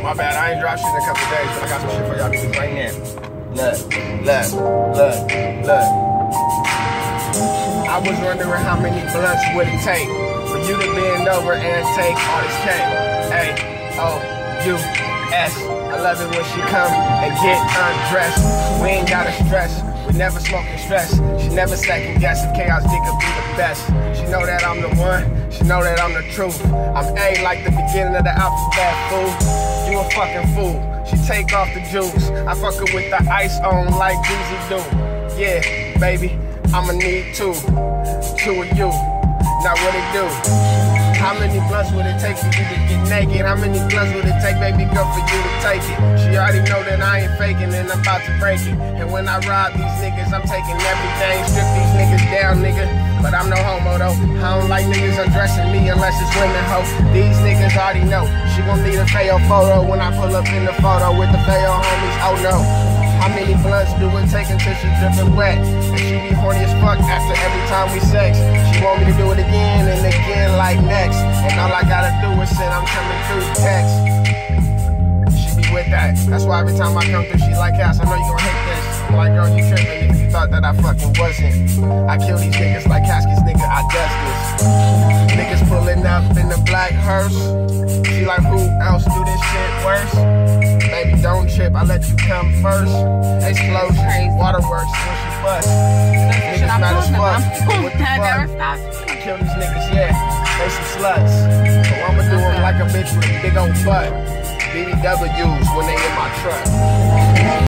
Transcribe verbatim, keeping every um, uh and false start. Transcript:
My bad, I ain't dropped shit in a couple days, but I got some shit for y'all niggas right now. Look, look, look, look. I was wondering how many blunts would it take for you to bend over and take all this cake. A O U S. I love it when she come and get undressed. We ain't gotta stress. We never smoking stress. She never second guess if chaos nigga be the best. She know that I'm the one. She know that I'm the truth. I'm A like the beginning of the alphabet, fool. You a fucking fool. She take off the juice. I fuck her with the ice on like Jeezy do. Yeah, baby, I'ma need two. Two of you. Now what it do? How many blunts would it take for you to get naked? How many blunts would it take, baby girl, for you to take it? She already know that I ain't faking and I'm about to break it. And when I rob these niggas, I'm taking everything. Strip these niggas down, nigga. But I'm no homo though. I don't like niggas undressing me unless it's women, ho. These niggas already know. She gon' need a Fayo photo when I pull up in the photo with the Fayo homies. Oh no. How many blunts do it take until she drippin' wet? And she be horny as fuck after every time we sex. She want me to do it again and again like next. And all I gotta do is send I'm coming through text. She be with that. That's why every time I come through she like, Cass, I know you gon' hate this. I'm like, girl, you trippin' if you thought that I fucking wasn't. I kill these niggas like caskets, nigga, I does this. Niggas pulling up in the black hearse. She like, who else do this shit worse? Baby, don't trip, I let you come first. Explosion, waterworks, when she bust. Niggas mad as fuck. What the fuck? I kill these niggas, yeah. They some sluts. So I'ma do them like a bitch with a big old butt. B B Ws when they in my truck.